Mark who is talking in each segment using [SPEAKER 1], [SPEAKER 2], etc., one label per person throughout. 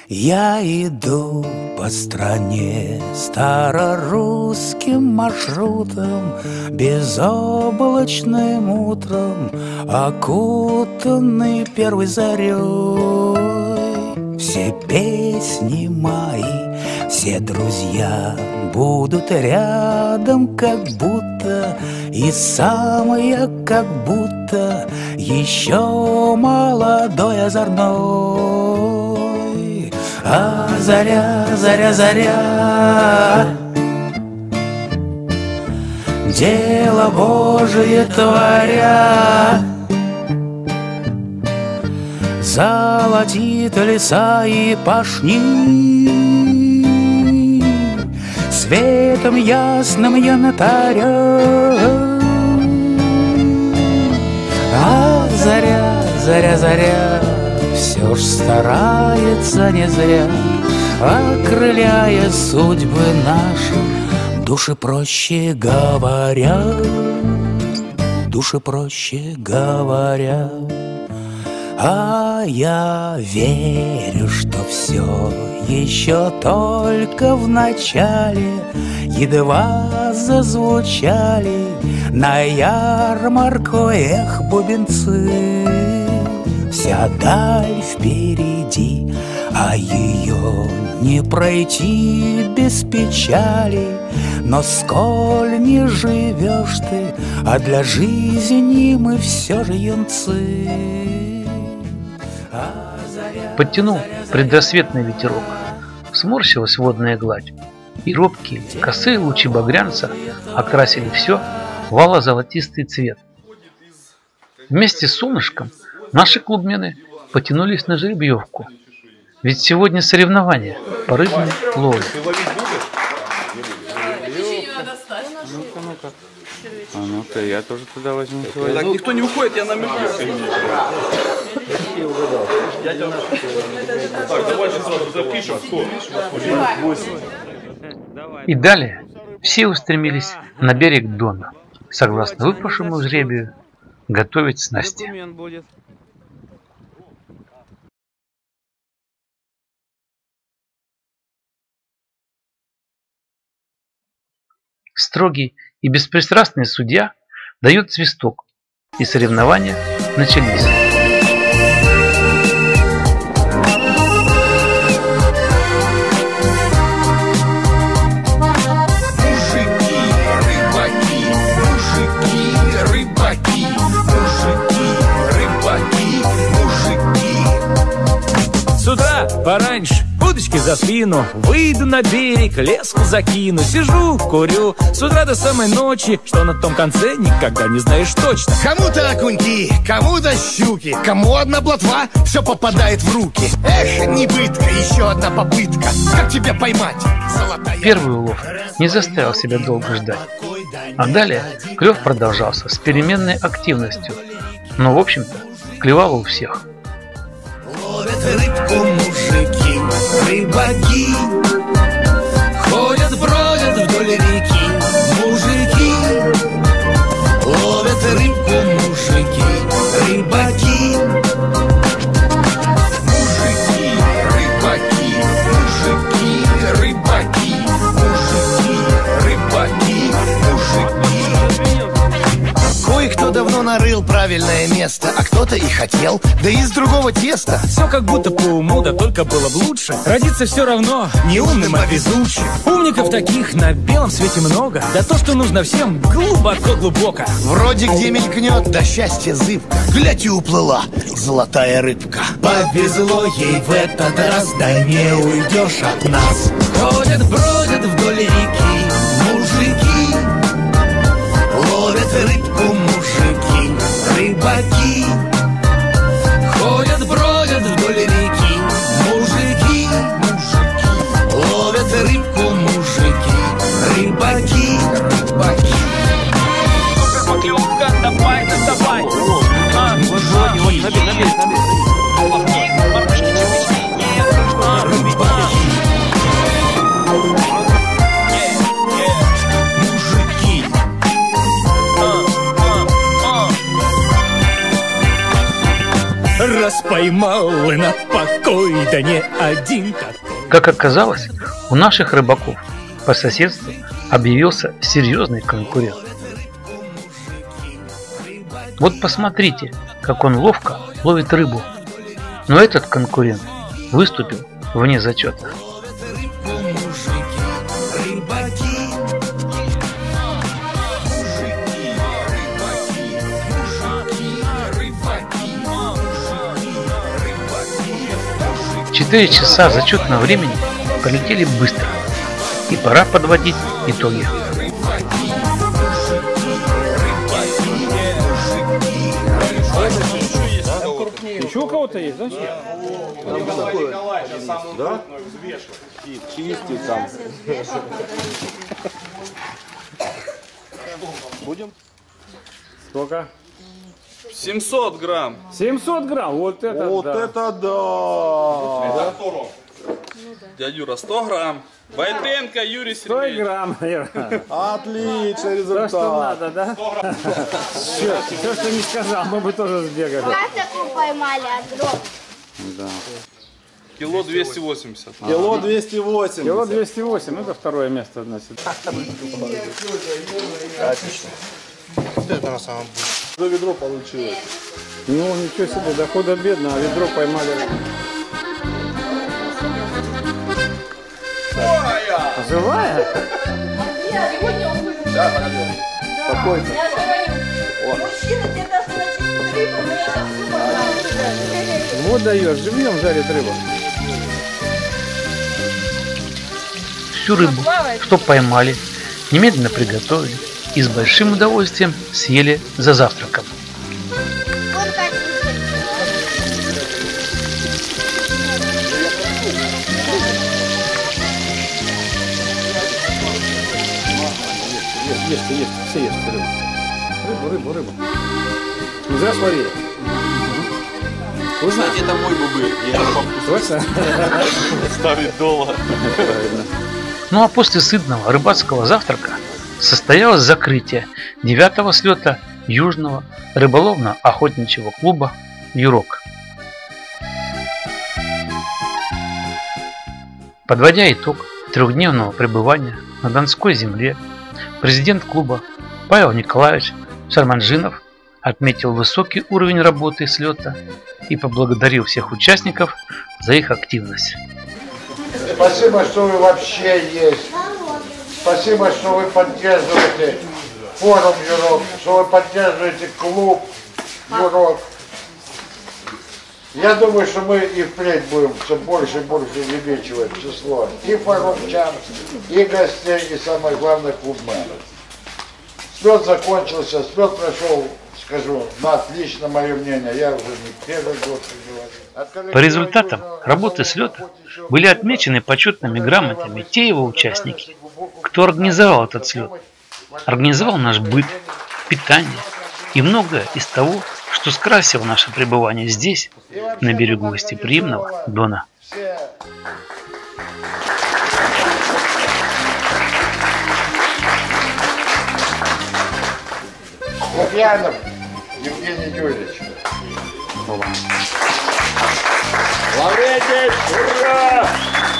[SPEAKER 1] Я иду по стране старорусским маршрутом, безоблачным утром, окутанный первой зарей. Все песни мои, все друзья будут рядом, как будто, и сам я как будто еще молодой, озорной. А заря, заря, заря, дело Божие творя, золотит леса и пашни, светом ясным я натарю. А заря, заря, заря, все ж старается не зря, окрыляя судьбы наши, души проще говоря, души проще говоря. А я верю, что все еще только в начале, едва зазвучали на ярмарку эх бубенцы. Вся даль впереди, а ее не пройти без печали. Но сколь не живешь ты, а для жизни мы все же юнцы.
[SPEAKER 2] Подтянул предрассветный ветерок, сморщилась водная гладь, и робкие косые лучи багрянца окрасили все в ало-золотистый цвет. Вместе с солнышком наши клубмены потянулись на жеребьевку, ведь сегодня соревнования по рыбной ловле.
[SPEAKER 3] А ну-ка, я тоже туда возьму.
[SPEAKER 4] Так, никто не уходит, я намекну. Так, давайте сразу запишем.
[SPEAKER 2] И далее все устремились на берег Дона, согласно выпавшему жребию, готовить снасти. Строгий и беспристрастный судья дает свисток, и соревнования начались.
[SPEAKER 5] С утра пораньше, удочки за спину, выйду на берег, леску закину, сижу, курю, с утра до самой ночи, что на том конце никогда не знаешь точно.
[SPEAKER 6] Кому-то окуньки, кому-то щуки, кому одна плотва, все попадает в руки. Эх, небытка, еще одна попытка, как тебя поймать, золотая...
[SPEAKER 2] Первый улов не заставил себя долго ждать, а далее клев продолжался с переменной активностью, но в общем-то клевало у всех.
[SPEAKER 6] Ловят рыбку мужики, рыбаки, ходят, бродят вдоль реки, мужики. Ловят рыбку мужики, рыбаки, мужики, рыбаки, мужики, рыбаки, мужики, рыбаки, мужики. Кое-кто давно нарыл правильное место, а кто-то и хотел, да из другого теста.
[SPEAKER 5] Все как будто по уму, да только было бы лучше. Родиться все равно не умным, а везучим. Умников таких на белом свете много, да то, что нужно всем, глубоко-глубоко.
[SPEAKER 6] Вроде где мелькнет, да счастье зыбка, глядь и уплыла золотая рыбка. Повезло ей в этот раз, да не уйдешь от нас. Ходят, бродят вдоль реки мужики, ловят рыбку мужики, рыбаки. Ходят, бродят вдоль реки мужики, мужики. Ловят рыбку мужики, рыбаки, рыбаки.
[SPEAKER 5] Поклевка, давай, доставай. раз поймал на покой, да не один такой.
[SPEAKER 2] Как оказалось, у наших рыбаков по соседству объявился серьезный конкурент. Вот посмотрите, как он ловко ловит рыбу. Но этот конкурент выступил вне зачета. Четыре часа зачетного времени пролетели быстро, и пора подводить итоги.
[SPEAKER 7] Еще у кого-то есть, да?
[SPEAKER 3] Да? Чистит там.
[SPEAKER 7] Будем? Сколько?
[SPEAKER 4] 700 грамм.
[SPEAKER 7] 700 грамм, вот это
[SPEAKER 3] Вот
[SPEAKER 7] да.
[SPEAKER 3] это да!
[SPEAKER 4] Дядя Юра, 100 грамм. Байтренко Юрий
[SPEAKER 7] 100
[SPEAKER 4] Сергеевич.
[SPEAKER 7] грамм.
[SPEAKER 3] Отличный
[SPEAKER 7] То,
[SPEAKER 3] результат.
[SPEAKER 7] что надо, да? Все, что не сказал, мы бы тоже сбегали.
[SPEAKER 8] Как такую поймали от дров?
[SPEAKER 3] Да.
[SPEAKER 4] Кило 280.
[SPEAKER 3] Кило 280.
[SPEAKER 7] Кило 208, это второе место, значит.
[SPEAKER 3] За ведро получилось.
[SPEAKER 7] Ну, ничего себе, дохода бедно, а ведро поймали. Живая?
[SPEAKER 3] Спокойно.
[SPEAKER 8] Мужчина, тебе должен рыбу, мне сейчас
[SPEAKER 7] Вот даешь, живьем жарит рыбу.
[SPEAKER 2] Всю рыбу, что поймали, немедленно приготовили и с большим удовольствием съели за завтраком.
[SPEAKER 7] Ешьте, все ешьте рыбу. Рыбу. Не зря сварили. Вкусно?
[SPEAKER 3] Это мой бубы. Я
[SPEAKER 7] Точно?
[SPEAKER 3] ставить дома.
[SPEAKER 2] Ну а после сытного рыбацкого завтрака состоялось закрытие 9-го слета Южного рыболовно-охотничьего клуба «Юрок». Подводя итог трехдневного пребывания на Донской земле, президент клуба Павел Николаевич Шарманжинов отметил высокий уровень работы слета и поблагодарил всех участников за их активность.
[SPEAKER 9] Спасибо, что вы вообще есть. Спасибо, что вы поддерживаете форум Юрок, что вы поддерживаете клуб Юрок. Я думаю, что мы и впредь будем все больше и больше увеличивать число и форумчан, и гостей, и самое главное клубменов. Слет закончился, слет прошел, скажу, на отлично, мое мнение, я уже не первый год говорю.
[SPEAKER 2] По результатам работы слета были отмечены почетными грамотами те его участники, кто организовал этот слет, организовал наш быт, питание и многое из того, что скрасило наше пребывание здесь, на берегу гостеприимного Дона.
[SPEAKER 9] Лукьянов Евгений Юрьевич.
[SPEAKER 3] Лаврентий, ура!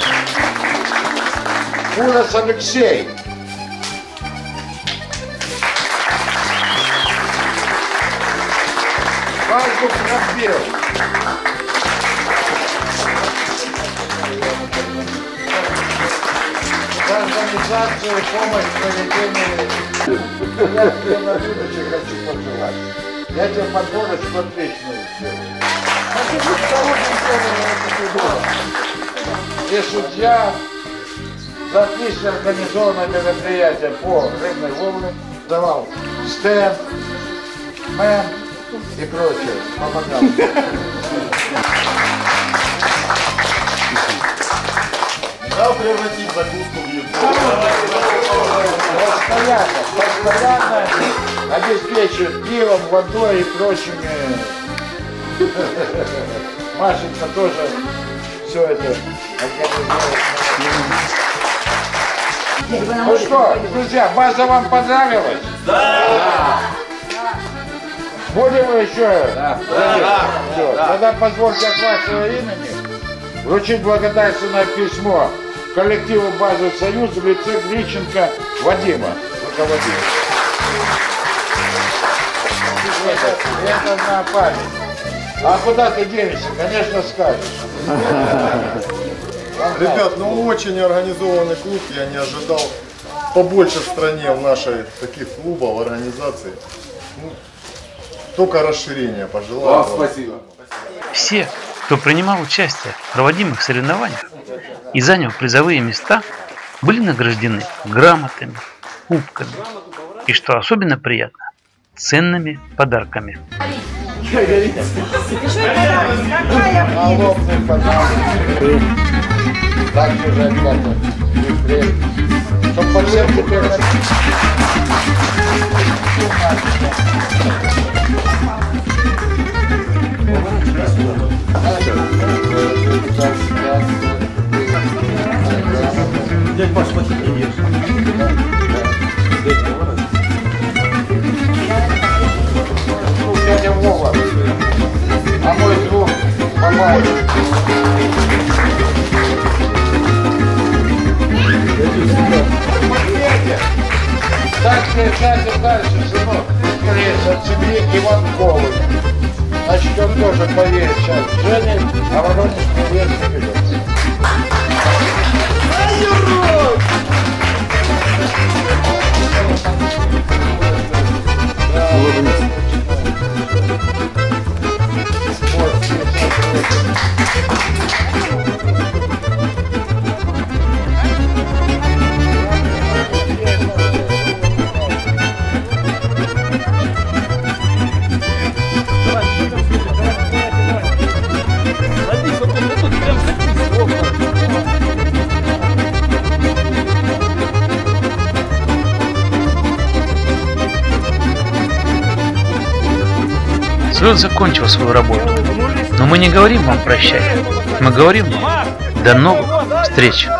[SPEAKER 9] Курас Алексей. Воздух Рабил. За организацию и помощь в проведении. Я тебе на будущее хочу пожелать. Я тебе подборочку отличную сделаю. И судья за отлично организованное мероприятие по рыбной ловле давал стенд, мэн и прочее. Помогал.
[SPEAKER 3] Надо превратить закуску в еду.
[SPEAKER 9] Постоянно обеспечивают пивом, водой и прочими. Машенька тоже все это организовала. Ну что, друзья, база вам понравилась? Да! Будем еще? Да. Все. Тогда позвольте от вашего имени вручить благодарственное письмо коллективу базы «Союз» в лице Грищенко Вадима, руководителя. Это на память. А куда ты денешься? Конечно, скажешь.
[SPEAKER 3] Ребят, ну очень организованный клуб, я не ожидал побольше в стране в нашей таких клубов, организаций. Ну, только расширение пожелаю.
[SPEAKER 7] Спасибо.
[SPEAKER 2] Все, кто принимал участие в проводимых соревнованиях и занял призовые места, были награждены грамотами, кубками и, что особенно приятно, ценными подарками.
[SPEAKER 9] Налобный подарок. Так же, как чтобы по всем теперь
[SPEAKER 3] Дядь Паш, плохие не ешь.
[SPEAKER 9] дядя Вова, а мой друг Мамай. Дальше, сынок, скорее от семьи Иванковой. Значит, он тоже поверит сейчас в Жене, а Воронежский вес не ведется.
[SPEAKER 2] Слет закончил свою работу, но мы не говорим вам прощай, мы говорим вам до новых встреч.